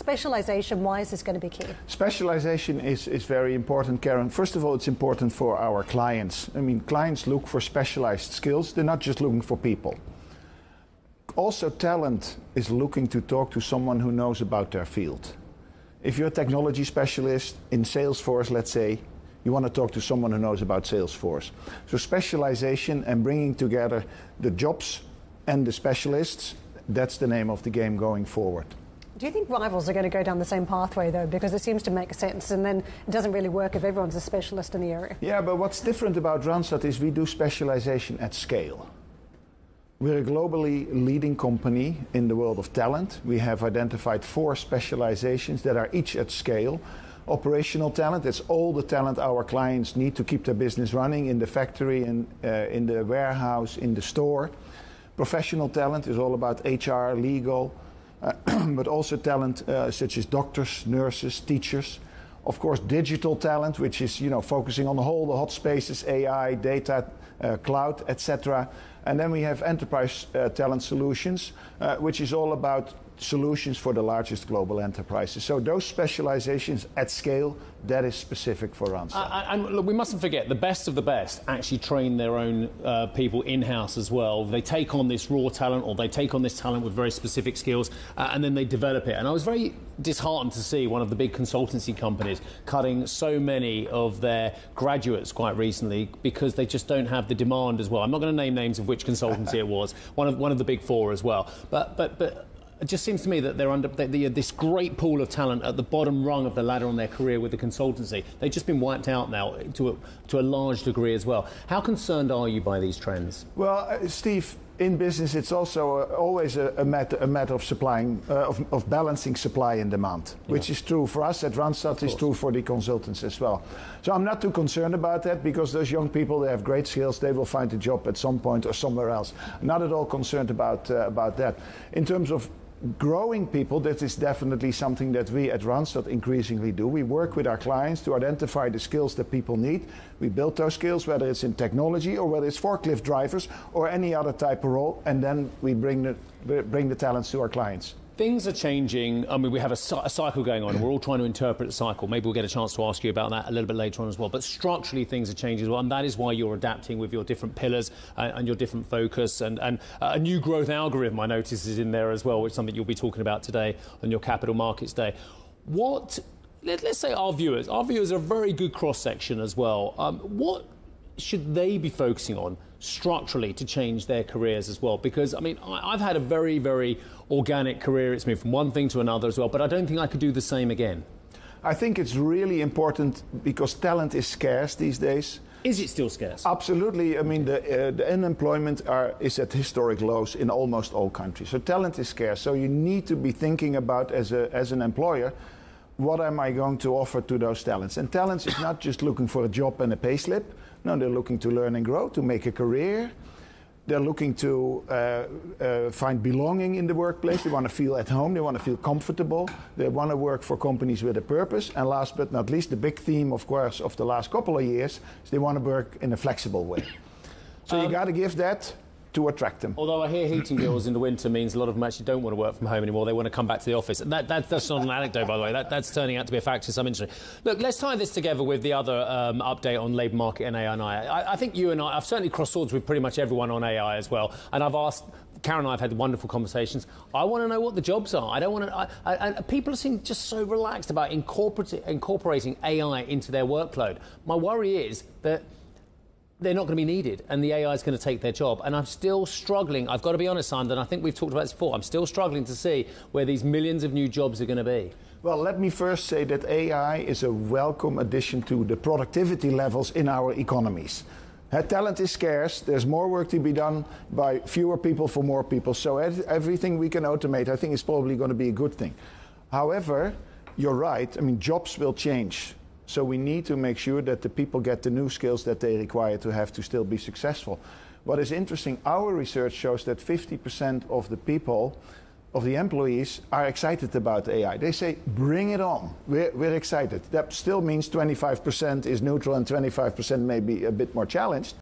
Specialization, why is this going to be key? Specialization is very important, Karen. First of all, it's important for our clients. I mean, clients look for specialized skills. They're not just looking for people. Also, talent is looking to talk to someone who knows about their field. If you're a technology specialist in Salesforce, let's say, you want to talk to someone who knows about Salesforce. So specialization and bringing together the jobs and the specialists, that's the name of the game going forward. Do you think rivals are going to go down the same pathway, though? Because it seems to make sense, and then it doesn't really work if everyone's a specialist in the area. Yeah, but what's different about Randstad is we do specialization at scale. We're a globally leading company in the world of talent. We have identified 4 specializations that are each at scale. Operational talent, it's all the talent our clients need to keep their business running in the factory, in the warehouse, in the store. Professional talent is all about HR, legal, but also talent such as doctors, nurses, teachers. Of course, digital talent, which is focusing on the hot spaces, AI, data, cloud, etc. And then we have enterprise talent solutions, which is all about solutions for the largest global enterprises. So those specializations at scale, that is specific for Randstad. And look, we mustn't forget, the best of the best actually train their own people in-house as well. They take on this raw talent, or they take on this talent with very specific skills, and then they develop it. And I was very disheartened to see one of the big consultancy companies cutting so many of their graduates quite recently because they just don't have the demand as well. I'm not going to name names of which consultancy it was, one of the big 4 as well. But it just seems to me that they're under this great pool of talent at the bottom rung of the ladder on their career with the consultancy. They've just been wiped out now to a large degree as well. How concerned are you by these trends? Well, Steve, in business, it's also always a matter of supplying, of balancing supply and demand, which is true for us at Randstad, is true for the consultants as well. So I'm not too concerned about that, because those young people, they have great skills, they will find a job at some point or somewhere else. Not at all concerned about that. In terms of growing people, that is definitely something that we at Randstad increasingly do. We work with our clients to identify the skills that people need. We build those skills, whether it's in technology or whether it's forklift drivers or any other type of role, and then we bring the talents to our clients. Things are changing. I mean, we have a cycle going on. We're all trying to interpret the cycle. Maybe we'll get a chance to ask you about that a little bit later on as well. But structurally, things are changing as well, and that is why you're adapting with your different pillars and your different focus. And a new growth algorithm, I notice, is in there as well, which is something you'll be talking about today on your Capital Markets Day. Let's say our viewers are a very good cross-section as well. What should they be focusing on structurally to change their careers as well? Because, I mean, I've had a very, very organic career. It's moved from one thing to another as well, but I don't think I could do the same again. I think it's really important because talent is scarce these days. Is it still scarce? Absolutely. I mean, the unemployment is at historic lows in almost all countries. So talent is scarce. So you need to be thinking about, as an employer, what am I going to offer to those talents? And talents is not just looking for a job and a payslip. No, they're looking to learn and grow, to make a career. They're looking to find belonging in the workplace. They want to feel at home. They want to feel comfortable. They want to work for companies with a purpose. And last but not least, the big theme, of course, of the last couple of years is they want to work in a flexible way. So you got to give that to attract them. Although I hear heating bills in the winter means a lot of them actually don't want to work from home anymore. They want to come back to the office. And that's not an anecdote, by the way. That's turning out to be a fact in some industry. Look, let's tie this together with the other update on labour market and AI. I think you and I've certainly crossed swords with pretty much everyone on AI as well. And I've asked, Karen and I have had wonderful conversations. I want to know what the jobs are. I don't want to... and people seem just so relaxed about incorporating AI into their workload. My worry is that they're not going to be needed and the AI is going to take their job. And I'm still struggling, I've got to be honest, Sander, and I think we've talked about this before, I'm still struggling to see where these millions of new jobs are going to be. Well, let me first say that AI is a welcome addition to the productivity levels in our economies. Talent is scarce, there's more work to be done by fewer people for more people. So everything we can automate, I think, is probably going to be a good thing. However, you're right, I mean, jobs will change. So we need to make sure that the people get the new skills that they require to have to still be successful. What is interesting, our research shows that 50% of the people, of the employees, are excited about AI. They say, bring it on, we're excited. That still means 25% is neutral and 25% may be a bit more challenged.